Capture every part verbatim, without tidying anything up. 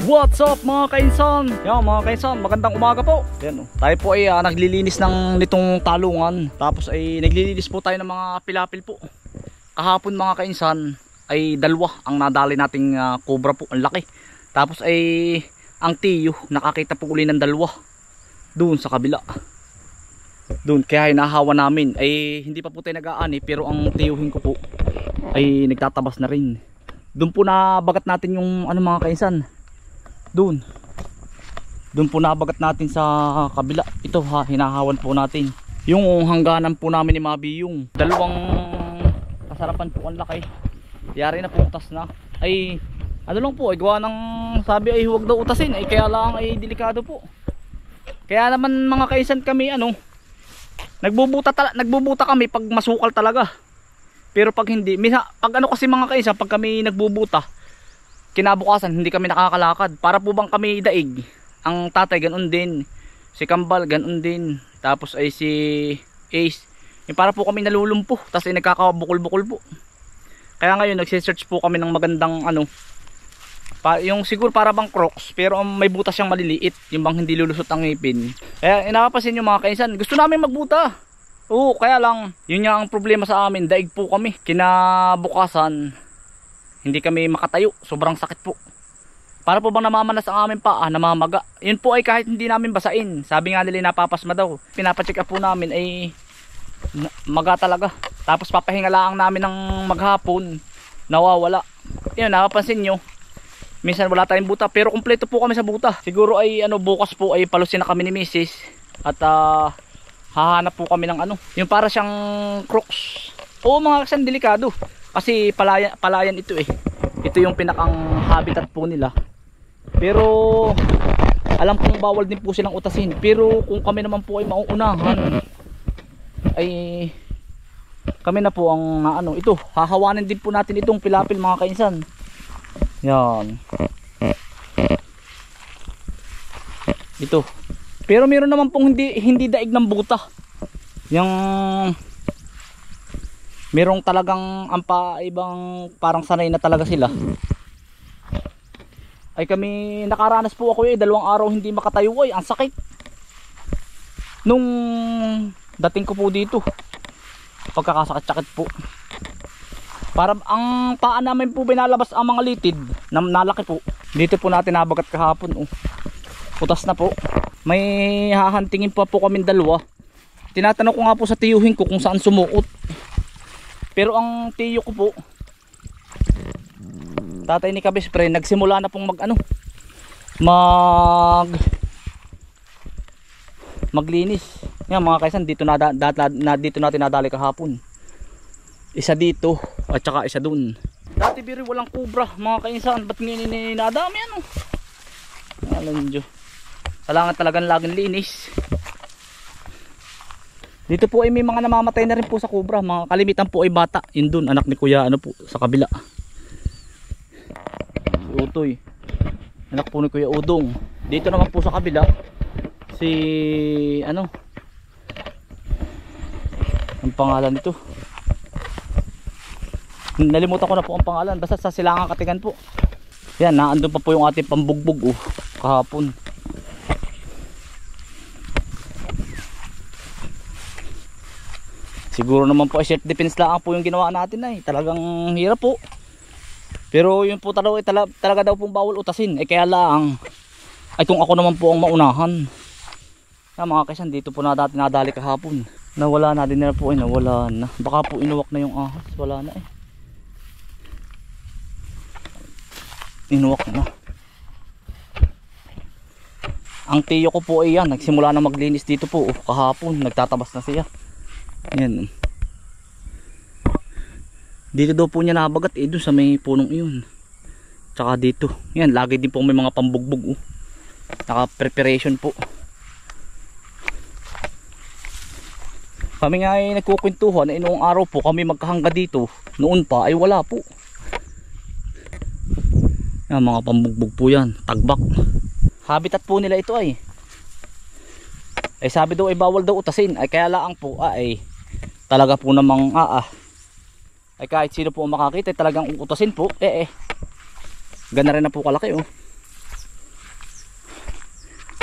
What's up mga kainsan? Yan mga kainsan, magandang umaga po. Yan, oh. Tayo po ay uh, naglilinis ng nitong talungan. Tapos ay naglilinis po tayo ng mga pilapil po. Kahapon mga kainsan ay dalawa ang nadali nating uh, cobra po, ang laki. Tapos ay ang tiyo, nakakita po uli ng dalawa doon sa kabila. Doon, kaya hinahawa namin. Ay hindi pa po tayo nag-aani, pero ang tiyuhin ko po ay nagtatabas na rin. Doon po nabagat natin yung ano mga kainsan. Doon. Doon po nabagat natin sa kabila. Ito ha, hinahawan po natin. Yung hangganan po namin ni Mabi, yung dalawang kasarapan po ang laki. Yari na po, utas na. Ay, ano lang po, ay gawa ng sabi ay huwag daw utasin. Ay kaya lang ay delikado po. Kaya naman mga kaisan kami ano, nagbubuta, nagbubuta kami pag masukal talaga. Pero pag hindi, misa, pag ano kasi mga kaisan, pag kami nagbubuta, kinabukasan hindi kami nakakalakad. Para po bang kami daig. Ang tatay ganoon din, si Kambal ganoon din, tapos ay si Ace, yung para po kami nalulumpo, tapos ay nagkakabukol-bukol po. Kaya ngayon nagse-search po kami ng magandang ano, pa, yung siguro para bang Crocs, pero um, may butas siyang maliliit, yung bang hindi lulusot ang ngipin. Kaya inapapansin nyo mga kaisan, gusto namin magbuta. Oo, kaya lang yun nga ang problema sa amin, daig po kami. Kinabukasan hindi kami makatayo, sobrang sakit po. Para po bang namamanas ang aming paa, namamaga. Yun po ay kahit hindi namin basain. Sabi nga nila napapasma daw. Pinapacheck up po namin ay maga talaga. Tapos papahinga lang namin ng maghapon, nawawala. Yun, napapansin nyo, minsan wala tayong buta, pero kumpleto po kami sa buta. Siguro ay ano, bukas po ay palusin na kami ni Missus at uh, hahanap po kami ng ano, yung para siyang Crocs. Oo mga kasan, delikado. Kasi palayan, palayan ito eh. Ito yung pinakang habitat po nila. Pero alam kong bawal din po silang utasin. Pero kung kami naman po ay mauunahan, ay kami na po ang ano, ito, hahawanin din po natin itong pilapil mga kainsan. Yan. Ito. Pero meron naman pong hindi hindi daig ng buta. Yung merong talagang ampa ibang parang sanay na talaga sila. Ay kami nakaranas po ako eh, dalawang araw hindi makatayo ay, ang sakit. Nung dating ko po dito, pagkakasakit-sakit po. Para ang paa namin po binalabas ang mga litid na nalaki po. Dito po natin nabagat kahapon oh. Utas na po. May hahantingin pa po kami dalawa. Tinatanong ko nga po sa tiyuhin ko kung saan sumuot. Pero ang tiyo ko po, tatay ni Kabespre, nagsimula na pong mag ano, mag maglinis. Yan mga kaisan, dito na, na, na dito natin nadali kahapon. Isa dito at saka isa dun. Dati biro walang kubra mga kaisan, ba't ngayon nadami ano? Alam nyo, kailangan talagang laging linis. Dito po ay may mga namamatay na rin po sa cobra. Mga kalimitan po ay bata. Yun dun, anak ni kuya ano po, sa kabila. Si Utoy, anak po ni kuya Udong. Dito naman po sa kabila, si ano, ang pangalan nito, nalimutan ko na po ang pangalan. Basta sa Silangang Katigan po. Yan, naandun pa po yung ating pambugbog oh, kahapon. Siguro naman po ay self defense lang po yung ginawa natin ay talagang hirap po. Pero yun po talaga, talaga, talaga daw pong bawal utasin. Eh kaya lang ay kung ako naman po ang maunahan. Ah, mga kaisan, dito po na dati nadali kahapon. Nawala na din na po ay nawala na. Baka po inuwak na yung ahas. Wala na eh. Inuwak na. Ang tiyo ko po ay yan, nagsimula na maglinis dito po oh, kahapon. Nagtatabas na siya. Yan. Dito daw po niya nabagat eh, doon sa may punong iyon. Tsaka dito. Yan, lagi din po may mga pambugbog oh. Naka preparation po. Kami nga ay nagkukwentuhan na noong araw po kami magkahangga dito. Noon pa ay wala po. Yan, mga pambugbog po yan. Tagbak. Habitat po nila ito ay. Ay sabi daw ay bawal daw utasin. Ay kaya laang po ay talaga po namang ah ah ay kahit sino po makakita ay talagang utasin po eh eh ganda rin na po kalaki oh.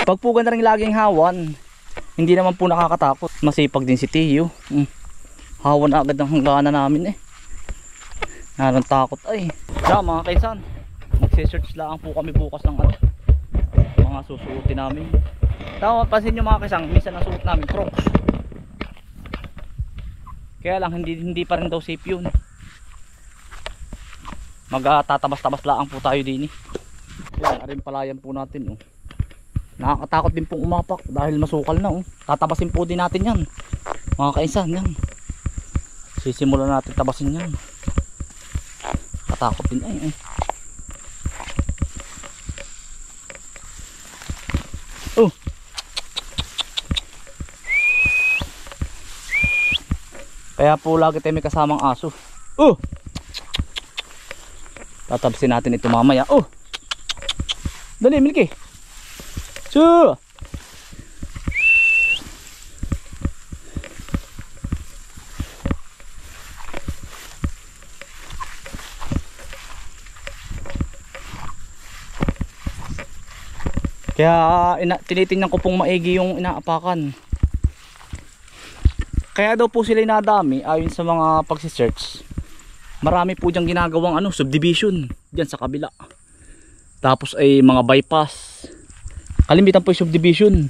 Pag po ganda rin laging hawan, hindi naman po nakakatakot. Masipag din si Tiyo. Hmm. Hawan agad ang hangganan namin eh. Naroon takot ay. Kaya mga kaisan, magse-search lang po kami bukas ng ano, mga susuotin namin. Tama, pansin nyo mga kaisan, minsan nasuot namin Crocs. Kaya lang hindi, hindi pa rin daw safe yun. Magtatabas-tabas lang po tayo din eh. Yan, aring palayan po natin oh. Nakakatakot din pong umapak dahil masukal na oh. Tatabasin po din natin yan mga kaisan, yan. Sisimulan natin tabasin yan. Katakot din ay, ay. Oh. Kaya po lagi tayo may kasamang aso. Oh. Tatabasin natin ito mamaya. Oh. Dali, Milky. Su. Kaya ina, tinitingnan ko pong maigi yung inaapakan. Kaya daw po sila inadami ayon sa mga pagsi-search. Marami po diyang ginagawang ano, subdivision diyan sa kabila. Tapos ay mga bypass. Kalimitan po yung subdivision.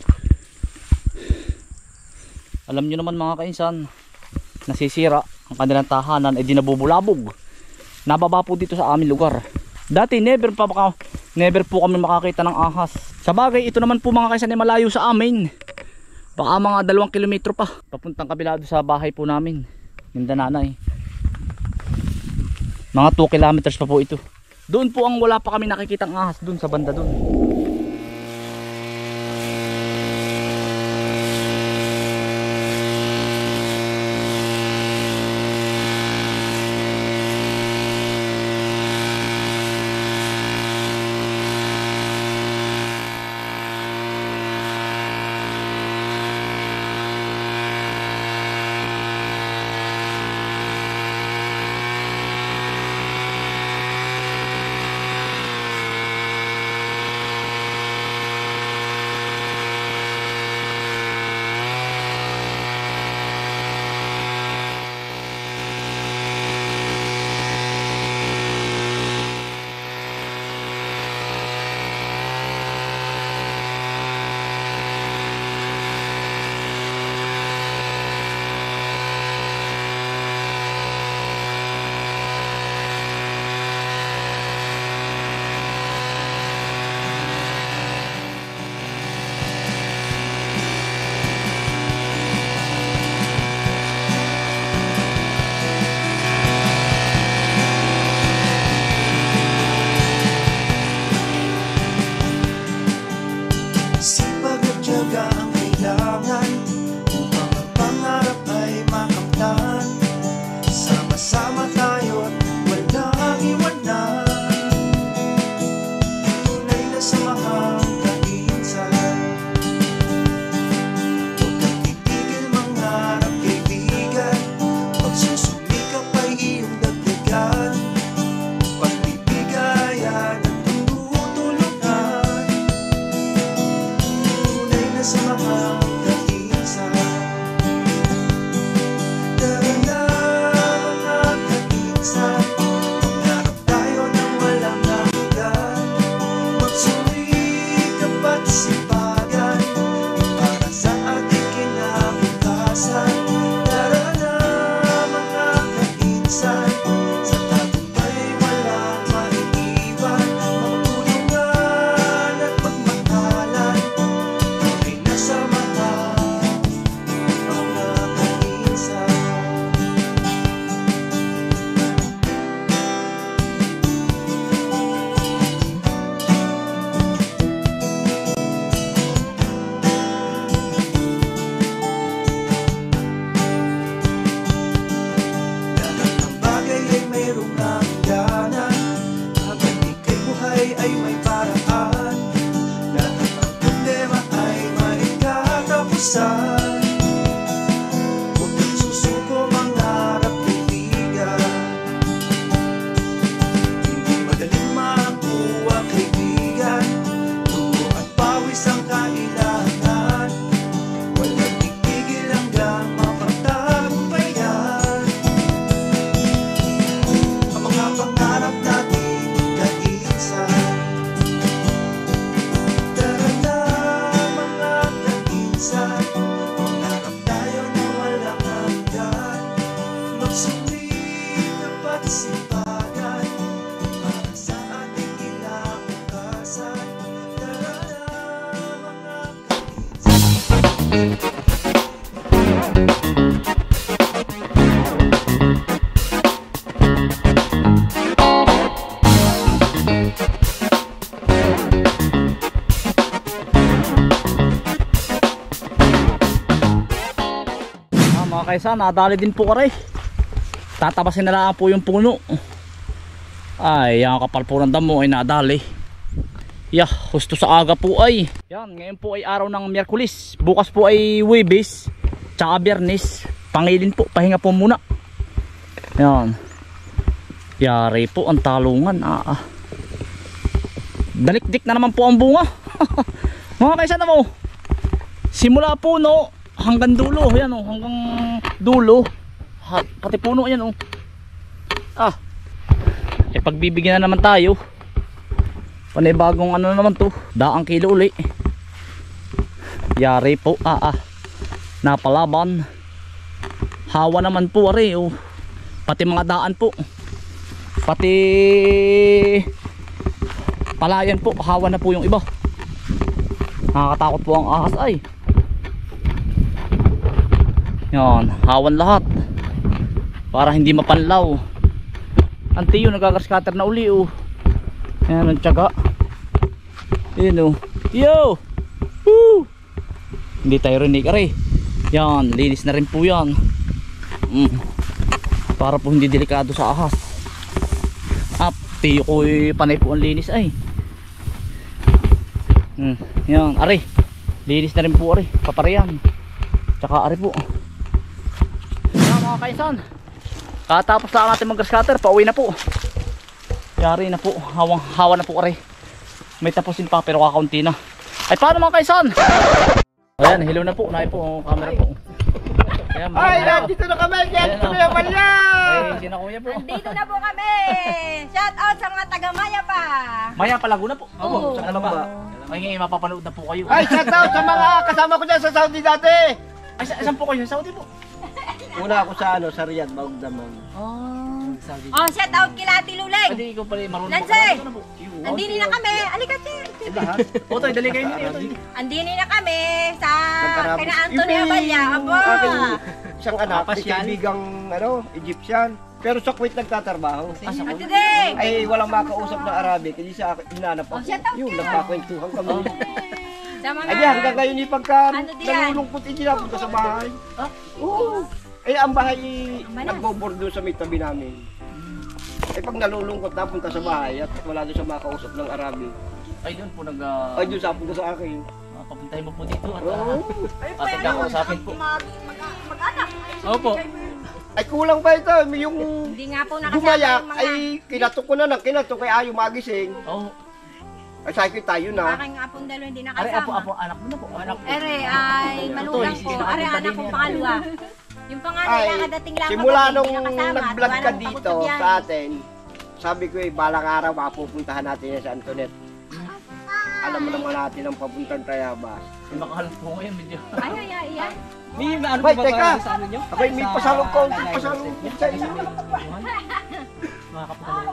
Alam niyo naman mga kainsan, nasisira ang kanilang tahanan ay di nabubulabog. Nababa po dito sa aming lugar. Dati never pa baka, never po kami makakita ng ahas. Sa bagay ito naman po mga kainsan ay malayo sa amin. Baka mga dalawang kilometro pa papuntang kabila sa bahay po namin, Mindananay. Mga two kilometers pa po ito. Doon po ang wala pa kami nakikitang ahas, doon sa banda doon. Isang kain Kaysa nadali din po aray. Tatabasin na lang po yung puno. Ay, yung kapal po ng damo ay nadali. Yeah, husto sa aga po ay. Yan, ngayon po ay araw ng Miyerkules. Bukas po ay Huwebes, tsaka Biyernes. Pangilin po, pahinga po muna. Yan. Yari po ang talungan. Ah, ah. Dalikdik na naman po ang bunga. Mga kaysa na mo. Simula po no hanggang dulo, yan oh, hanggang dulo. Ha, pati puno yan oh. Ah. Eh pagbibigyan na naman tayo. Panibagong ano naman to, daang kilo uli. Yari po, ah ah. Napalaban. Hawa naman po ari oh. Pati mga daan po. Pati palayan po, hawa na po yung iba. Nakakatakot po ang ahas ay. Yan, hawan lahat para hindi mapanlaw. Antiyo nagagascatter na uli oh. Yan ang tiyaga. Yun oh. Yo! Woo! Hindi tayo rinig aray. Yan, linis na rin po yan. Mm. Para po hindi delikado sa ahas. Up, tiyo ko eh, panay po ang linis ay. Mm. Yan, aray. Linis na rin po aray, paparehan. Tsaka aray po. Mga kaisan, katapos lang natin mag-grass cutter, pauwi na po. Yari na po, hawang hawa na po kare. May tapusin pa pero kakaunti na. Ay paano mga kaisan? Ayan, hello na po, naay po ang camera po. Ayan, ay, nandito na kami, get Kuya Balya! Ay, sina kuya po. Nandito na po kami. Shout out sa mga taga Maya pa. Maya pa Laguna po. Oo. Sa Kalaba. Ay ngayon mapapanood na po kayo. Ay, shout out sa mga kasama ko dyan sa Saudi dati! Ay, sa- saan po kayo? Sa Saudi po? Una ako sa ano, sa Riyadh, Maugdaman. Oh. Oh, shout out kila Ate Luleng. Hindi ko pala marunong. Lansay! Ano po? Andini na kami. Alika, sir. Lahat. Otoy, dali kayo nito. Andini na kami sa Nagkarabos. kina Anthony Abalya. Abo. Aking isang anak, may Papasyal. kaibigang ano, Egyptian. Pero sa Kuwait nagtatrabaho. Ah, sa Ate Deng. Ay, walang makausap ng Arabic. Hindi sa akin, hinanap ako. Oh, shout out Yung ka. nagkakwentuhan kami. Sa mga... Ay, hanggang ngayon yung pagka Ano diyan? nalulungkot, hindi na punta sa bahay. Ah? Oo. Eh, ang bahay, Manas. nagbo-board doon sa may tabi namin. Eh, pag nalulungkot na punta sa bahay at wala doon sa makausap ng Arabic. Ay doon po nag uh, Ay, doon sa punta sa akin. uh, papuntahin mo po dito at Oo. uh, at nagkakausapin po. Mag-anak. Opo. Ay, kulang pa ito. Yung Hindi nga po nakasama gumayak, yung mga... ay kinatok ko na lang. Kinatok kay ayaw magising. Oh, Ay, sabi ko tayo na. Aking apong dalawa hindi are nakasama. apo apo anak mo na po. Anak po. Ere ay malulang Ito, ko. sino Are ang anak tabi kong niya? pangalawa. Yung panganay Ay, nakadating lang simula kagabi, nung hindi nakasama. nag-vlog Gawa ka ng dito pagod yan. sa atin, sabi ko eh, balang araw mapupuntahan natin yan sa Antoinette. Alam mo naman natin ang papuntang Tayabas. May makahalap po ngayon medyo. Ay, ay, ay, ay. May ano Bay, ba teka! sa ano nyo? Ako'y may pasalong ko, may pasalong ko sa inyo. Mga kapatid.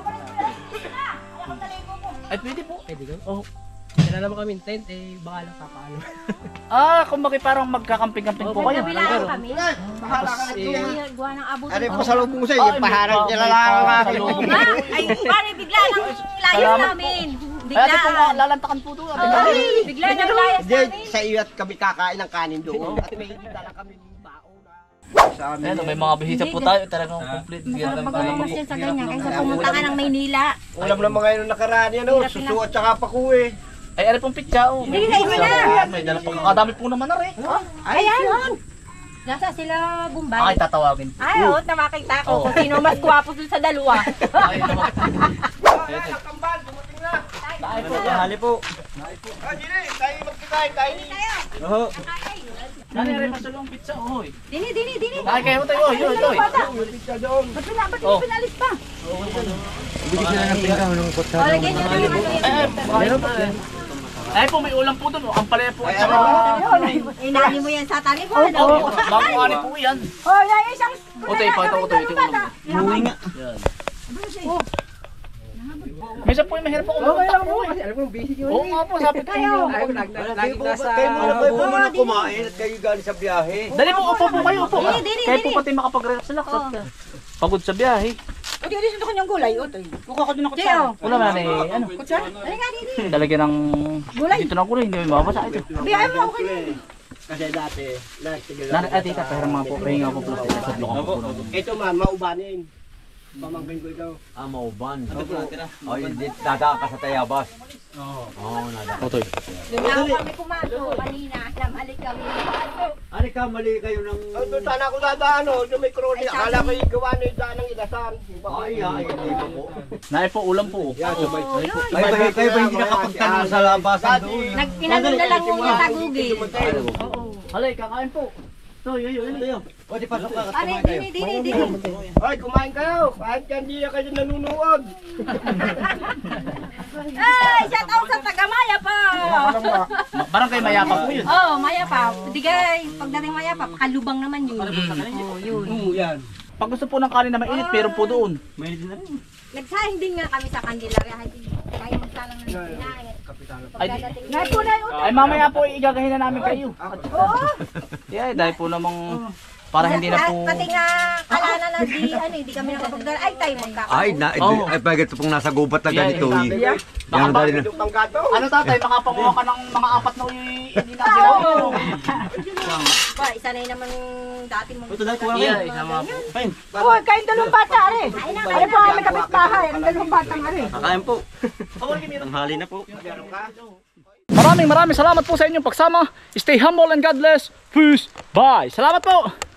Ay pwede po. Pwede ko? Oh. Kailan naman kami tent, eh baka lang papaano. Ah, kung bakit parang magkakamping-kamping po May kayo. kabilaan kami. Ay, bahala ka na Eh, ito. Ay, gawa ng abutin Ano yung ko. pasalong ko sa'yo? Ay, Yung paharang may niya pa- lang ang may akin. pasalong. Oo nga. Ay, pare, bigla nang layas Salamat namin. Ay, ate po nga, Biglaan. lalantakan po doon. Ate, Ay, bigla nang layas Hindi, namin. sa iyo at kami kakain ng kanin doon. At may dala kami ng baon na. Sa amin. Ayan, may mga bisita po tayo. Talagang complete. Masarap mag-umas yan sa ganyan kaysa pumunta ka ng Maynila. Ulam ng mga yun nakaraan yan, oh. Susu at saka pakuwi. Ay, ano pong pitsa? Oh. Hindi, sa inyo na. May dala pang kadami po naman na rin. Ayan. Nasa sila Bombay. Ay, tatawagin. Ay, oo, namakita ko Oo. kung sino mas kuwapo dun sa dalawa. Ay, naman. Kambal, dumating na. Ay po, hali po. Ah, Jiri, tayo magkikain, tayo ni. Oo. Nani, rin pasalong pizza, oy. Dini, dini, dini. Ay, kayo tayo, oy, oy, oy. Pizza doon. Ba't pina, ba't Oh. pinalis pa? Bigyan sila ng pinggan ng kotsa. O, lagyan nyo na yung ano Ay, yan. ay, meron po. Ay po, may ulam po doon. oh. Ang palaya po. Ay, At ano saka, Inani mo yan sa talipon. oh, bago ani po yan. Oh, yan isang... Otoy, pa ito, otoy, ito yung ulam. Muwi nga. Yan. Minsan po yung mahirap ako kumunta po eh. Kasi alam mo, busy yun. Oo nga po, sabi ko. Kayo. Ay, ko lagi lagi nasa... Kayo muna kayo Oo, muna di- kumain at kayo galing sa biyahe. Dali po, upo po kayo, upo. Dili, dili, Kayo po dili. pati makapag-relax relax at uh, pagod sa biyahe. O di, alis ito kanyang gulay. O, tayo. Kuka ko doon ako Jay, oh. Wala man eh, ano. Kutsa? Halika, didi. Talagyan ng Gulay. dito na kulay, hindi may mabasa ito. Biyahe mo ako kayo. Kasi dati, nagtigil Nanay, ah, tita, pero mga po, pahinga ko po sila sa blokan po. Ito man, maubanin. Pamangkin ko ito. Ah, mauban. Oh, hindi dadaan ka sa Tayabas. Oo. Oo, nadaan. Otoy. Doon ako kami pumasok. Kanina, namalik kami. Ari ka, mali kayo ng... Ay, doon sana ako dadaan, oh. Doon may kroni. Akala ko yung gawa na yung daan ng inasan. Ay, ay, hindi pa po. Nai po, ulam po. Yan, sabay. Oh, yun. Ay, ba, kayo ba hindi nakapagtanong sa labasan doon? Nagpinanong na lang mo yung tagugil. Halay, kakain po. Ito, yun, yun, yun. O, di pasok ka, Pare, kumain kayo. dini, dini, dini. Ay, kumain kayo. Kahit yan di na kayo nanunuwag. Ay, shout out sa Tagamaya pa. Ma- Barangay Mayapa po yun. Oh, Maya pa. Digay, pagdating Maya pa, kalubang naman yun. Oh, yun. Oo, yan. Pag gusto po ng kanin na mainit, meron po doon. Nagsaing din nga kami sa Candelaria. Hindi tayo magsalang ng kinain. Ay, di- Pagdating na po na yun. ay mamaya po, igagahin na namin kayo. Oo. Yeah, dahil po namang para hindi na po... Pati nga kalana na di, ano, hindi kami nakapagdala. Ay, tayo magkakaroon. Ay, na, Oo. ay, pagkat pong nasa gubat na ganito. Yeah, eh. yeah. Yan ang dali na. Yung panggato. Ano tatay, makapanguha ka ng mga apat na uy, hindi na sila. Ba, isa na yun naman dati mong... Yeah, isama po. Uy, kayong dalawang bata, are. Ay, pa kami kapitbahay. Ang dalawang bata nga rin. Kakain po. Tanghali na po. Maraming maraming salamat po sa inyong pagsama. Stay humble and God bless. Peace. Bye. Salamat po.